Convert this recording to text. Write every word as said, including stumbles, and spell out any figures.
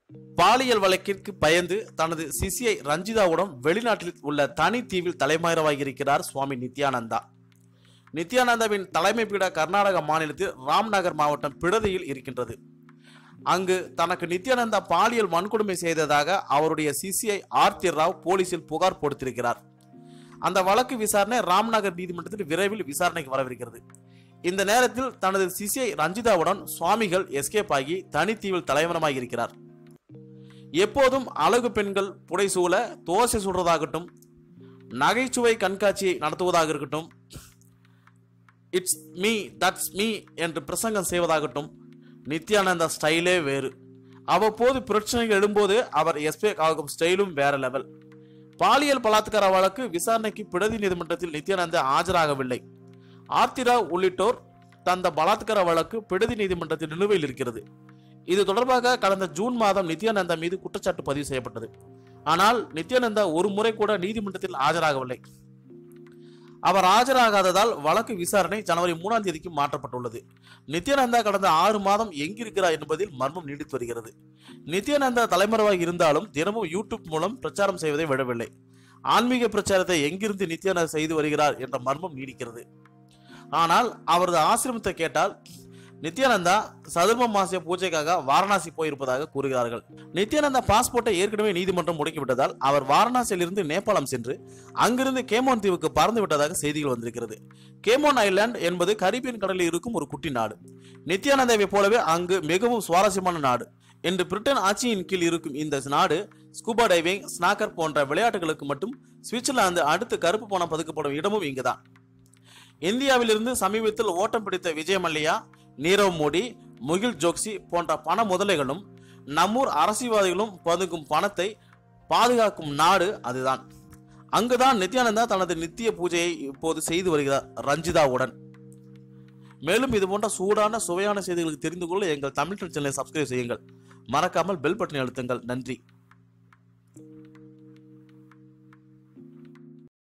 பாலியல் வழக்கிற்கு பயந்து தனது சிசியை ரஞ்சிதாவுடன் வெளிநாட்டில் உள்ள தனி தீவில் தலைமறைவாகியிருக்கிறார் சுவாமி நித்யானந்தா. நித்யானந்தாவின் தலைமை பீட கர்நாடக மாநிலத்தில் ராம்நகர் மாவட்டம் பிடதியில் இருக்கின்றது. அங்கு தனக்கு நித்யானந்தா பாலியல் வன்கொடுமை செய்ததாக அவருடைய சிசிஐ ஆர்த்தி ராவ் போலீசில் புகார் கொடுத்திருக்கிறார். அந்த வழக்கு விசாரணை ராம்நகர் நீதிமன்றத்தில் விரைவில் விசாரணைக்கு வரவிருக்கிறது. இந்த நேரத்தில் தனது சிசிஐ ரஞ்சிதாவுடன் சுவாமிகள் எஸ்கேப் ஆகி தனித்தீவில் தலைமறைவாகி இருக்கிறார். எப்போதும் அழகு பெண்கள் புடைசூழ தோசை சுடுறதாகட்டும், நகைச்சுவை கண்காட்சியை நடத்துவதாக இருக்கட்டும், இட்ஸ் மீ தட்ஸ் மீ என்று பிரசங்கம் செய்வதாகட்டும், நித்யானந்தா ஸ்டைலே வேறு. அவ்வப்போது பிரச்சனைகள் எழும்போது அவர் எஸ்பேக் ஆகும் ஸ்டைலும் வேற லெவல். பாலியல் பலாத்கார வழக்கு விசாரணைக்கு பிடதி நீதிமன்றத்தில் நித்யானந்தா ஆஜராகவில்லை. ஆர்த்திராவ் உள்ளிட்டோர் தந்த பலாத்கார வழக்கு பிடதி நீதிமன்றத்தில் நிலுவையில் இருக்கிறது. இது தொடர்பாக கடந்த ஜூன் மாதம் நித்யானந்தா மீது குற்றச்சாட்டு பதிவு செய்யப்பட்டது. ஆனால் நித்யானந்தா ஒரு முறை கூட நீதிமன்றத்தில் ஆஜராகவில்லை. அவர் ஆஜராகாததால் வழக்கு விசாரணை ஜனவரி மூணாம் தேதிக்கு மாற்றப்பட்டுள்ளது. நித்யானந்தா கடந்த ஆறு மாதம் எங்கிருக்கிறார் என்பதில் மர்மம் நீடித்து வருகிறது. நித்யானந்தா தலைமறைவாக இருந்தாலும் தினமும் யூடியூப் மூலம் பிரச்சாரம் செய்வதை விடவில்லை. ஆன்மீக பிரச்சாரத்தை எங்கிருந்து நித்யானந்தா செய்து வருகிறார் என்ற மர்மம் நீடிக்கிறது. ஆனால் அவரது ஆசிரமத்தை கேட்டால் நித்யானந்தா சதுர்ம மாசிய பூஜைக்காக வாரணாசி போயிருப்பதாக கூறுகிறார்கள். நித்யானந்தா பாஸ்போர்ட்டை ஏற்கனவே நீதிமன்றம் முடக்கிவிட்டதால் அவர் வாரணாசியில் இருந்து நேபாளம் சென்று அங்கிருந்து கேமோன் தீவுக்கு பறந்து விட்டதாக செய்திகள் வந்திருக்கிறது. கேமோன் ஐலாண்ட் என்பது கரிபியன் கடலில் இருக்கும் ஒரு குட்டி நாடு. நித்யானந்தாவை போலவே அங்கு மிகவும் சுவாரஸ்யமான நாடு. இன்று பிரிட்டன் ஆட்சியின் கீழ் இருக்கும் இந்த நாடு ஸ்கூபா டைவிங், ஸ்னாக்கர் போன்ற விளையாட்டுகளுக்கு மட்டும் சுவிட்சர்லாந்து அடுத்து கருப்பு பணம் பதுக்கப்படும் இடமும் இங்குதான். இந்தியாவிலிருந்து சமீபத்தில் ஓட்டம் பிடித்த விஜய் மல்லையா, நீரவ் மோடி, முகில் ஜோக்சி போன்ற பண முதலைகளும் நம்மூர் அரசியல்வாதிகளும் பதுக்கும் பணத்தை பாதுகாக்கும் நாடு அதுதான். அங்குதான் நித்யானந்தா தனது நித்திய பூஜையை இப்போது செய்து வருகிறார் ரஞ்சிதாவுடன். மேலும் இது போன்ற சூடான சுவையான செய்திகளுக்கு தெரிந்து கொள்ள எங்கள் தமிழ் சேனலை சப்ஸ்கிரைப் செய்யுங்கள். மறக்காமல் பெல் பட்டனை அழுத்துங்கள். நன்றி.